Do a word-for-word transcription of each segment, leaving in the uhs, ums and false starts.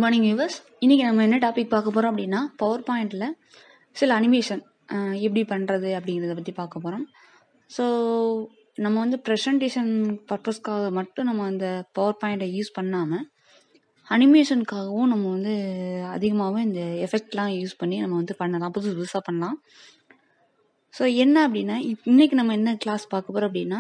Good morning viewers. இன்றைக்கி நம்ம என்ன டாபிக் பார்க்க போகிறோம் அப்படின்னா, பவர் பாயிண்டில் சில அனிமேஷன் எப்படி பண்ணுறது அப்படிங்கிறத பற்றி பார்க்க போகிறோம். ஸோ நம்ம வந்து ப்ரெசன்டேஷன் பர்பஸ்க்காக மட்டும் நம்ம அந்த பவர் பாயிண்டை யூஸ் பண்ணாமல் அனிமேஷனுக்காகவும் நம்ம வந்து அதிகமாகவும் இந்த எஃபெக்ட்லாம் யூஸ் பண்ணி நம்ம வந்து பண்ணலாம், புதுசு புதுசாக பண்ணலாம். ஸோ என்ன அப்படின்னா, இன்றைக்கி நம்ம என்ன கிளாஸ் பார்க்க போகிறோம் அப்படின்னா,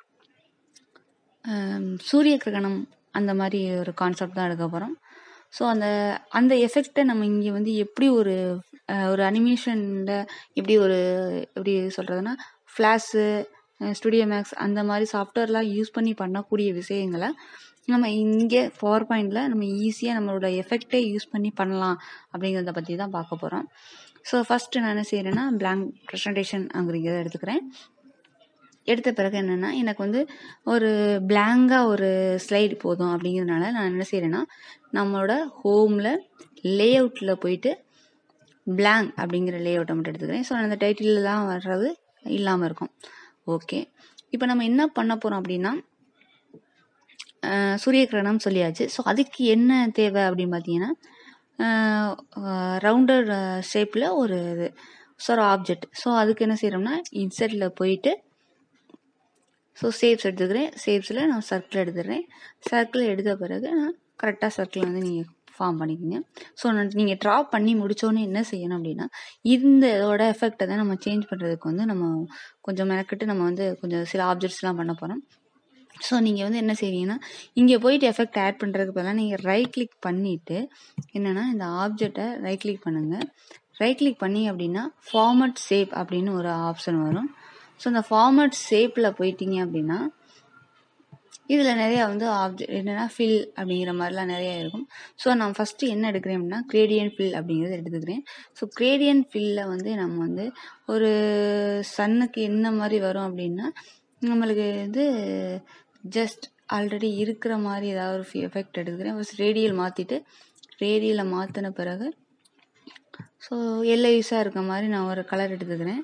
சூரிய கிரகணம் அந்த மாதிரி ஒரு கான்செப்ட் தான் எடுக்க போகிறோம். ஸோ அந்த அந்த எஃபெக்டை நம்ம இங்கே வந்து எப்படி ஒரு ஒரு அனிமேஷனில் எப்படி ஒரு எப்படி சொல்கிறதுனா ஃப்ளாஷு, ஸ்டுடியோ மேக்ஸ் அந்த மாதிரி சாஃப்ட்வேர்லாம் யூஸ் பண்ணி பண்ணக்கூடிய விஷயங்களை நம்ம இங்கே பவர் பாயிண்டில் நம்ம ஈஸியாக நம்மளோட எஃபெக்டை யூஸ் பண்ணி பண்ணலாம் அப்படிங்கிறத பற்றி தான் பார்க்க போகிறோம். ஸோ ஃபஸ்ட்டு நான் என்ன செய்கிறேன்னா, பிளாங்க் ப்ரெசன்டேஷன் அப்படிங்கிறத எடுத்துக்கிறேன். எடுத்த பிறகு என்னென்னா, எனக்கு வந்து ஒரு பிளாங்காக ஒரு ஸ்லைடு போதும் அப்படிங்கிறதுனால நான் என்ன செய்கிறேன்னா, நம்மளோட ஹோமில் லே அவுட்டில் போயிட்டு பிளாங்க் அப்படிங்கிற லே அவுட்டை மட்டும் எடுத்துக்கிறேன். ஸோ அந்த டைட்டிலெலாம் வர்றது இல்லாமல் இருக்கும். ஓகே, இப்போ நம்ம என்ன பண்ண போகிறோம் அப்படின்னா, சூரிய கிரகணம் சொல்லியாச்சு. ஸோ அதுக்கு என்ன தேவை அப்படின்னு பார்த்தீங்கன்னா, ரவுண்டட் ஷேப்பில் ஒரு இது ஸோ ஒரு ஆப்ஜெக்ட். ஸோ அதுக்கு என்ன செய்கிறோம்னா, இன்செர்ட்டில் போயிட்டு ஸோ ஷேப்ஸ் எடுத்துக்கிறேன். ஷேப்ஸில் நான் சர்க்கிள் எடுத்துக்கிறேன். சர்க்கிள் எடுத்த பிறகு நான் கரெக்டாக சர்க்கிள் வந்து நீங்கள் ஃபார்ம் பண்ணிக்கோங்க. ஸோ நீங்கள் ட்ரா பண்ணி முடித்தோன்னே என்ன செய்யணும் அப்படின்னா, இந்த இதோட எஃபெக்டை தான் நம்ம சேஞ்ச் பண்ணுறதுக்கு வந்து நம்ம கொஞ்சம் மெனக்கிட்டு நம்ம வந்து கொஞ்சம் சில ஆப்ஜெக்ட்ஸ்லாம் பண்ண போகிறோம். ஸோ நீங்கள் வந்து என்ன செய்வீங்கன்னா, இங்கே போயிட்டு எஃபெக்ட் ஆட் பண்ணுறதுக்கு பதிலாக நீங்கள் ரைட் கிளிக் பண்ணிவிட்டு என்னென்னா இந்த ஆப்ஜெக்டை ரைட் கிளிக் பண்ணுங்கள். ரைட் கிளிக் பண்ணி அப்படின்னா ஃபார்மட் ஷேப் அப்படின்னு ஒரு ஆப்ஷன் வரும். ஸோ இந்த ஃபார்மட் ஷேப்பில் போயிட்டீங்க அப்படின்னா இதில் நிறையா வந்து ஆப்ஜெக்ட் என்னென்னா ஃபில் அப்படிங்கிற மாதிரிலாம் நிறையா இருக்கும். ஸோ நான் ஃபஸ்ட்டு என்ன எடுக்கிறேன் அப்படின்னா, கிரேடியன்ட் ஃபில் அப்படிங்கிறது எடுத்துக்கிறேன். ஸோ கிரேடியன்ட் ஃபில்லில் வந்து நம்ம வந்து ஒரு சன்னுக்கு என்ன மாதிரி வரும் அப்படின்னா, நம்மளுக்கு வந்து ஜஸ்ட் ஆல்ரெடி இருக்கிற மாதிரி ஏதாவது ஒரு எஃபெக்ட் எடுத்துக்கிறேன். ஃபஸ்ட் ரேடியல் மாற்றிட்டு ரேடியலை மாற்றின பிறகு ஸோ எல்லைஸாக இருக்க மாதிரி நான் ஒரு கலர் எடுத்துக்கிறேன்.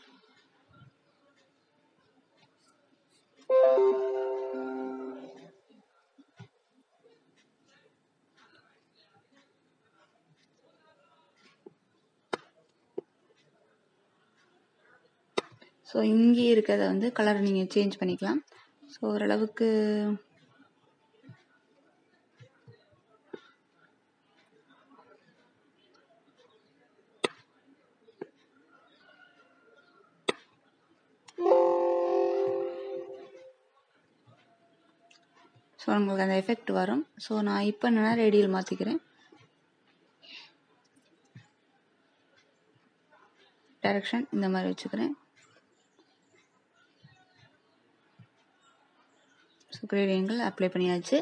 ஸோ இங்கே இருக்கிறத வந்து கலரை நீங்கள் சேஞ்ச் பண்ணிக்கலாம். ஸோ ஓரளவுக்கு ஸோ உங்களுக்கு அந்த எஃபெக்ட் வரும். ஸோ நான் இப்போ என்னென்னா ரேடியல் மாற்றிக்கிறேன். டைரக்ஷன் இந்த மாதிரி வச்சுக்கிறேன். ஸோ கிரேடியன்ட்கள் அப்ளை பண்ணியாச்சு.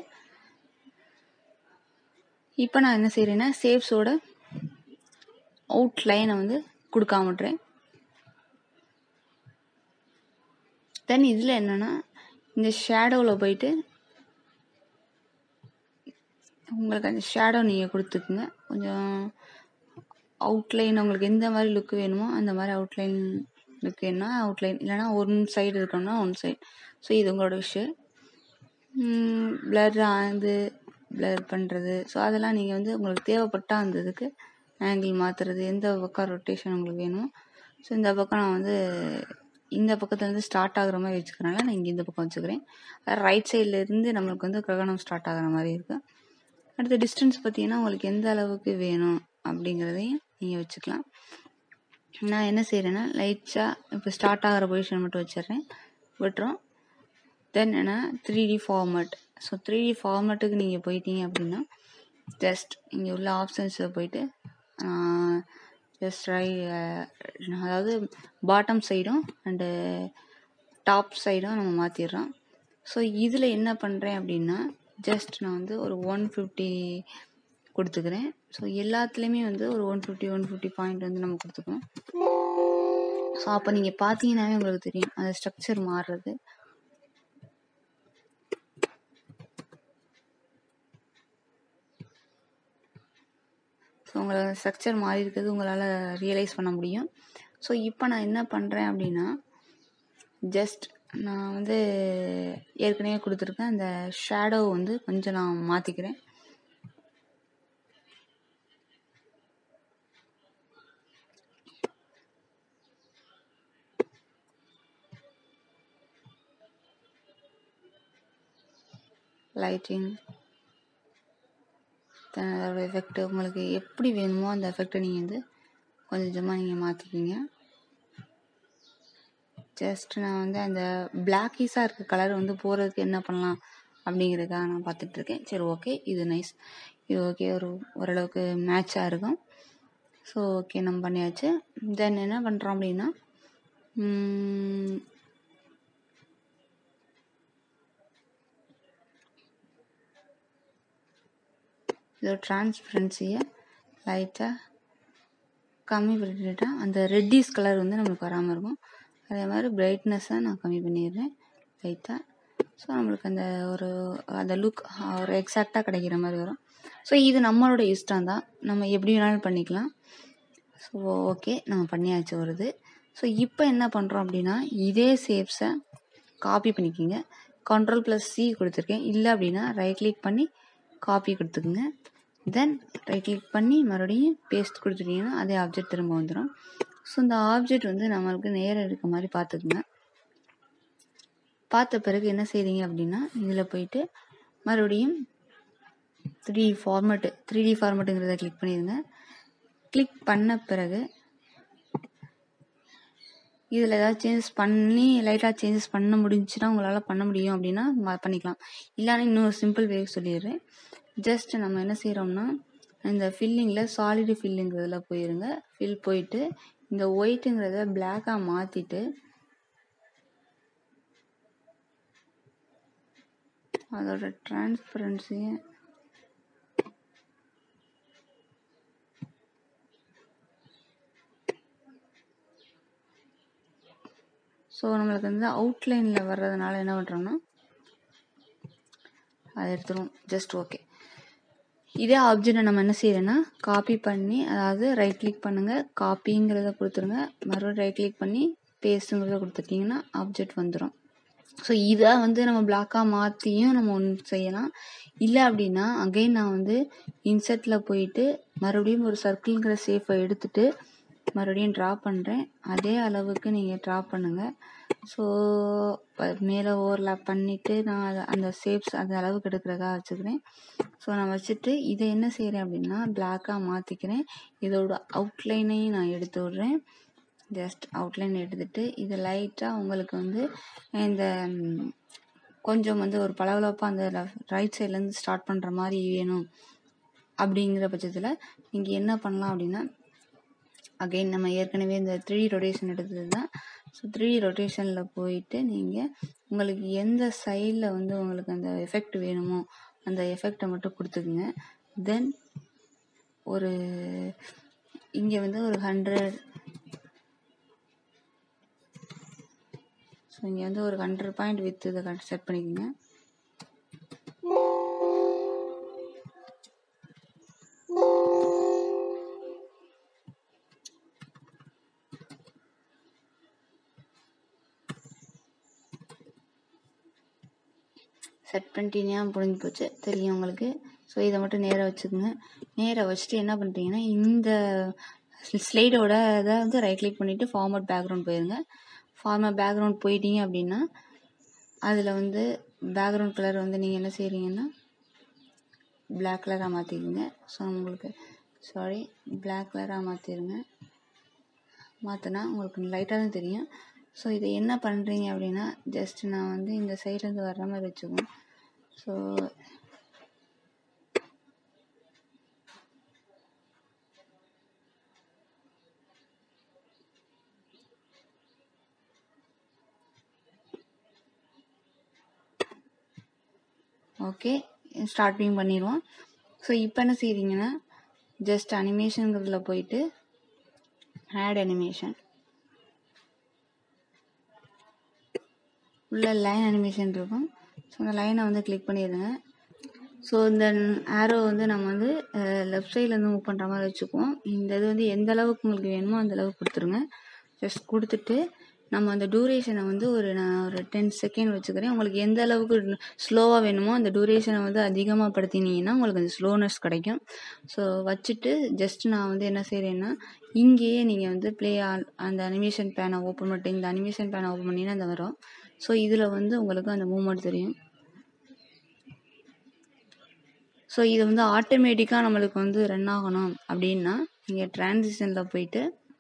இப்போ நான் என்ன செய்கிறேன்னா, ஷேப்ஸோட அவுட்லைனை வந்து கொடுக்காம விட்றேன். தென் இதில் என்னென்னா, இந்த ஷேடோவில் போயிட்டு உங்களுக்கு அந்த ஷேடோ நீங்கள் கொடுத்துக்குங்க. கொஞ்சம் அவுட்லைன் உங்களுக்கு எந்த மாதிரி லுக் வேணுமோ அந்த மாதிரி அவுட்லைன் லுக் வேணும்னா அவுட்லைன், இல்லைனா ஒன் சைடு இருக்கணும்னா ஒன் சைடு. ஸோ இது உங்களோட விஷயம். பிளர் ஆந்து பிளர் பண்ணுறது, ஸோ அதெல்லாம் நீங்கள் வந்து உங்களுக்கு தேவைப்பட்டால் அந்த இதுக்கு ஆங்கிள் மாற்றுறது, எந்த பக்கம் ரொட்டேஷன் உங்களுக்கு வேணுமோ. ஸோ இந்த பக்கம் நான் வந்து இந்த பக்கத்துலேருந்து ஸ்டார்ட் ஆகுற மாதிரி வச்சுக்கிறனால நான் இங்கே இந்த பக்கம் வச்சுக்கிறேன். ரைட் சைட்லேருந்து நம்மளுக்கு வந்து கிரகணம் ஸ்டார்ட் ஆகிற மாதிரி இருக்குது. அடுத்த டிஸ்டன்ஸ் பார்த்தீங்கன்னா உங்களுக்கு எந்த அளவுக்கு வேணும் அப்படிங்கிறதையும் நீங்கள் வச்சுக்கலாம். நான் என்ன செய்கிறேன்னா, லைட்ஸாக இப்போ ஸ்டார்ட் ஆகிற பொசிஷன் மட்டும் வச்சிடுறேன், விட்டுறோம். தென் என்ன three D format. So three D ஃபார்மேட்டுக்கு நீங்கள் போயிட்டீங்க அப்படின்னா ஜஸ்ட் இங்கே உள்ள ஆப்ஷன்ஸில் போயிட்டு ஜஸ்ட் ரை அதாவது பாட்டம் சைடும் அண்டு டாப் சைடும் நம்ம மாற்றிடுறோம். ஸோ இதில் என்ன பண்ணுறேன் அப்படின்னா, ஜஸ்ட் நான் வந்து ஒரு ஒன் ஃபிஃப்டி கொடுத்துக்கிறேன். ஸோ எல்லாத்துலேயுமே வந்து ஒரு one fifty one fifty point வந்து நம்ம கொடுத்துக்கணும். ஸோ அப்போ நீங்கள் பார்த்தீங்கன்னாவே உங்களுக்கு தெரியும் அந்த ஸ்ட்ரக்சர் மாறுறது. ஸோ உங்களுக்கு ஸ்ட்ரக்சர் மாறி இருக்கிறது உங்களால் ரியலைஸ் பண்ண முடியும். ஸோ இப்போ நான் என்ன பண்ணுறேன் அப்படின்னா, ஜஸ்ட் நான் வந்து ஏற்கனவே கொடுத்துருக்கேன் அந்த ஷேடோ வந்து கொஞ்சம் நான் மாற்றிக்கிறேன். லைட்டிங், அதோட எஃபெக்ட் உங்களுக்கு எப்படி வேணுமோ அந்த எஃபெக்டை நீங்கள் வந்து கொஞ்சம் கொஞ்சமாக நீங்கள் மாற்றிக்கிங்க. ஜஸ்ட் நான் வந்து அந்த பிளாக்கிஸாக இருக்க கலர் வந்து போகிறதுக்கு என்ன பண்ணலாம் அப்படிங்கிறதுக்காக நான் பார்த்துட்ருக்கேன். சரி ஓகே, இது நைஸ், இது ஓகே, ஒரு ஓரளவுக்கு மேட்சாக இருக்கும். ஸோ ஓகே, நம்ம பண்ணியாச்சு. தென் என்ன பண்ணுறோம் அப்படின்னா இதோட டிரான்ஸ்பரன்சியை லைட்டாக கம்மி பண்ணிட்டா அந்த ரெட்டிஸ் கலர் வந்து நம்மளுக்கு வராமல் இருக்கும். அதே மாதிரி பிரைட்னஸை நான் கம்மி பண்ணிடுறேன் லைட்டாக. ஸோ நம்மளுக்கு அந்த ஒரு அந்த லுக் ஒரு எக்ஸாக்டாக கிடைக்கிற மாதிரி வரும். ஸோ இது நம்மளோட இஷ்டம் தான், நம்ம எப்படி வேணாலும் பண்ணிக்கலாம். ஸோ ஓகே, நம்ம பண்ணியாச்சு வருது. ஸோ இப்போ என்ன பண்ணுறோம் அப்படின்னா இதே ஷேப்ஸை காப்பி பண்ணிக்கிங்க. கண்ட்ரோல் ப்ளஸ் சி கொடுத்துருக்கேன். இல்லை அப்படின்னா ரைட் கிளிக் பண்ணி காப்பி கொடுத்துக்குங்க. தென் ரைட் கிளிக் பண்ணி மறுபடியும் பேஸ்ட் கொடுத்துட்டீங்கன்னா அதே ஆப்ஜெக்ட் திரும்ப வந்துடும். ஸோ இந்த ஆப்ஜெக்ட் வந்து நம்மளுக்கு நேரம் இருக்க மாதிரி பார்த்துக்குங்க. பார்த்த பிறகு என்ன செய்றீங்க அப்படின்னா இதில் போயிட்டு மறுபடியும் த்ரீ ஃபார்மேட்டு த்ரீ டி ஃபார்மேட்டுங்கிறத கிளிக் பண்ணிடுங்க. கிளிக் பண்ண பிறகு இதில் ஏதாவது சேஞ்சஸ் பண்ணி லைட்டாக சேஞ்சஸ் பண்ண முடிஞ்சுன்னா உங்களால் பண்ண முடியும் அப்படின்னா பண்ணிக்கலாம். இல்லைன்னா இன்னொரு சிம்பிள் வே சொல்லிடுறேன். ஜஸ்ட் நம்ம என்ன செய்கிறோம்னா இந்த ஃபில்லிங்கில் சாலிடு ஃபில்லுங்கிறதுல போயிருங்க. ஃபில் போயிட்டு இந்த ஒயிட்டுங்கிறத பிளாக்காக மாற்றிட்டு அதோட டிரான்ஸ்பரன்சியை ஸோ நம்மளுக்கு வந்து அவுட்லைனில் வர்றதுனால என்ன பண்ணுறோம்னா அதை எடுத்துருவோம். Just okay. இதே ஆப்ஜெக்டை நம்ம என்ன செய்யறோம்னா காப்பி பண்ணி, அதாவது ரைட் கிளிக் பண்ணுங்கள், காப்பிங்கிறத கொடுத்துருங்க, மறுபடியும் ரைட் கிளிக் பண்ணி பேஸ்ட்டுங்கிறத கொடுத்துட்டிங்கன்னா ஆப்ஜெக்ட் வந்துடும். ஸோ இதை வந்து நம்ம பிளாக்காக மாற்றியும் நம்ம ஒன்று செய்யலாம். இல்லை அப்படின்னா அகைன் நான் வந்து இன்செர்ட்டில் போயிட்டு மறுபடியும் ஒரு சர்க்கிள்ங்கிற ஷேப்பை எடுத்துகிட்டு மறுபடியும் ட்ரா பண்ணுறேன். அதே அளவுக்கு நீங்கள் ட்ரா பண்ணுங்கள். ஸோ மேலே ஓவர்லாப் பண்ணிவிட்டு நான் அதை அந்த ஷேப்ஸ் அந்த அளவுக்கு எடுக்கிறதுக்காக வச்சுக்கிறேன். ஸோ நான் வச்சுட்டு இதை என்ன செய்கிறேன் அப்படின்னா பிளாக்காக மாற்றிக்கிறேன். இதோட அவுட்லைனையும் நான் எடுத்து விட்றேன். ஜஸ்ட் அவுட்லைன் எடுத்துகிட்டு இது லைட்டாக உங்களுக்கு வந்து இந்த கொஞ்சம் வந்து ஒரு பளபளப்பாக அந்த ரைட் சைட்லேருந்து ஸ்டார்ட் பண்ணுற மாதிரி வேணும் அப்படிங்கிற பட்சத்தில் நீங்கள் என்ன பண்ணலாம் அப்படின்னா அகெயின் நம்ம ஏற்கனவே இந்த த்ரீ ரொட்டேஷன் எடுத்தது தான். ஸோ த்ரீ ரொட்டேஷனில் போயிட்டு நீங்கள் உங்களுக்கு எந்த சைடில் வந்து உங்களுக்கு அந்த எஃபெக்ட் வேணுமோ அந்த எஃபெக்டை மட்டும் கொடுத்துக்குங்க. தென் ஒரு இங்கே வந்து ஒரு ஹண்ட்ரட் ஸோ இங்கே வந்து ஒரு ஹண்ட்ரட் பாயிண்ட் வித் இதை செட் பண்ணிக்கோங்க. செட் பண்ணிட்டீங்கன்னா முடிஞ்சு போச்சு, தெரியும் உங்களுக்கு. ஸோ இதை மட்டும் நேராக வச்சுக்கோங்க. நேராக வச்சுட்டு என்ன பண்ணுறீங்கன்னா இந்த ஸ்லைடோட இதை வந்து ரைட் கிளிக் பண்ணிவிட்டு ஃபார்மட் பேக்ரவுண்ட் போயிருங்க. ஃபார்மட் பேக்ரவுண்ட் போயிட்டீங்க அப்படின்னா அதில் வந்து பேக்ரவுண்ட் கலர் வந்து நீங்கள் என்ன செய்கிறீங்கன்னா பிளாக் கலராக மாற்றிக்கிங்க. ஸோ உங்களுக்கு சாரி பிளாக் கலராக மாற்றிடுங்க. மாற்றினா உங்களுக்கு லைட்டாக தான் தெரியும். ஸோ இதை என்ன பண்ணுறீங்க அப்படின்னா ஜஸ்ட் நான் வந்து இந்த சைட்லேருந்து வர்ற மாதிரி வச்சுக்குவோம். ஸோ ஓகே, ஸ்டார்டிங் பண்ணிடுவோம். ஸோ இப்போ என்ன செய்கிறீங்கன்னா ஜஸ்ட் அனிமேஷனுங்கிறதுல போயிட்டு ஆட் அனிமேஷன் உள்ள லைன் அனிமேஷன் இருக்கும். ஸோ அந்த லைனை வந்து கிளிக் பண்ணிடுங்க. ஸோ இந்த ஆரோ வந்து நம்ம வந்து லெஃப்ட் சைட்லேருந்து மூவ் பண்ணுற மாதிரி வச்சுக்குவோம். இந்த இது வந்து எந்த அளவுக்கு உங்களுக்கு வேணுமோ அந்த அளவுக்கு கொடுத்துருங்க. ஜஸ்ட் கொடுத்துட்டு நம்ம அந்த டூரேஷனை வந்து ஒரு நான் ஒரு டென் செகண்ட் வச்சுக்கிறேன். உங்களுக்கு எந்த அளவுக்கு ஸ்லோவாக வேணுமோ அந்த டூரேஷனை வந்து அதிகமாக படுத்தினீங்கன்னா உங்களுக்கு அந்த ஸ்லோனஸ் கிடைக்கும். ஸோ வச்சுட்டு ஜஸ்ட் நான் வந்து என்ன செய்கிறேன்னா இங்கேயே நீங்கள் வந்து ப்ளே ஆல் அந்த அனிமேஷன் பேனை ஓப்பன் பண்ணிட்டு இந்த அனிமேஷன் பேனை ஓப்பன் பண்ணிங்கன்னா அந்த வரும். ஸோ இதில் வந்து உங்களுக்கு அந்த மூவ்மெண்ட் தெரியும். ஸோ இது வந்து ஆட்டோமேட்டிக்காக நம்மளுக்கு வந்து ரன் ஆகணும் அப்படின்னா நீங்கள் ட்ரான்சிஷனில் போயிட்டு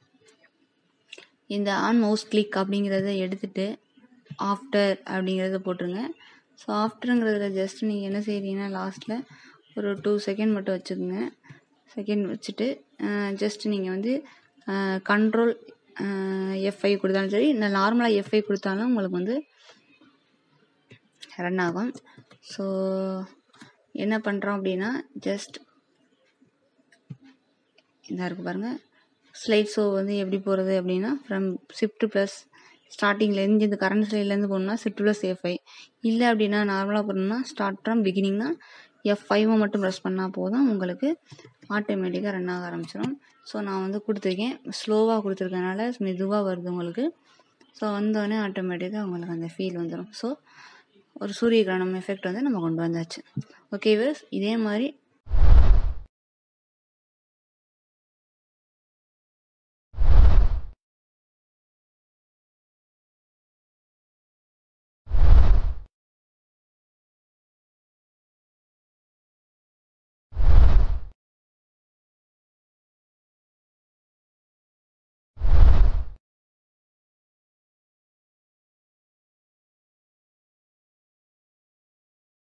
இந்த ஆன் மவுஸ் கிளிக் அப்படிங்கிறத எடுத்துகிட்டு ஆஃப்டர் அப்படிங்கிறத போட்டுருங்க. ஸோ ஆஃப்டருங்கிறதுல ஜஸ்ட் நீங்கள் என்ன செய்கிறீங்கன்னா லாஸ்ட்டில் ஒரு டூ செகண்ட் மட்டும் வச்சுக்கோங்க. செகண்ட் வச்சுட்டு ஜஸ்ட் நீங்கள் வந்து கண்ட்ரோல் எஃப்ஐ கொடுத்தாலும் சரி, இல்லை நார்மலாக எஃப்ஐ கொடுத்தாலும் உங்களுக்கு வந்து ரன் ஆகும். ஸோ என்ன பண்ணுறோம் அப்படின்னா ஜஸ்ட் இதாக இருக்குது பாருங்கள். ஸ்லைட் ஷோ வந்து எப்படி போகிறது அப்படின்னா ஃப்ரம் ஷிஃப்ட் ப்ளஸ் ஸ்டார்டிங்லேருந்து இந்த கரண்ட் ஸ்லைட்லேருந்து போகணுன்னா ஷிஃப்ட் ப்ளஸ் எஃப்ஐ, இல்லை அப்படின்னா நார்மலாக போகணுன்னா ஸ்டார்ட் ஃப்ரம் பிகினிங்னா எஃப் ஃபைவை மட்டும் ப்ரெஸ் பண்ணால் போதும், உங்களுக்கு ஆட்டோமேட்டிக்காக ரன் ஆக ஆரம்பிச்சிடும். ஸோ நான் வந்து கொடுத்துருக்கேன், ஸ்லோவாக கொடுத்துருக்கனால மெதுவாக வருது உங்களுக்கு. ஸோ வந்தோடனே ஆட்டோமேட்டிக்காக உங்களுக்கு அந்த ஃபீல் வந்துடும். ஸோ ஒரு சூரிய கிரகணம் எஃபெக்ட் வந்து நம்ம கொண்டு வந்தாச்சு. ஓகே வியூவர்ஸ், இதே மாதிரி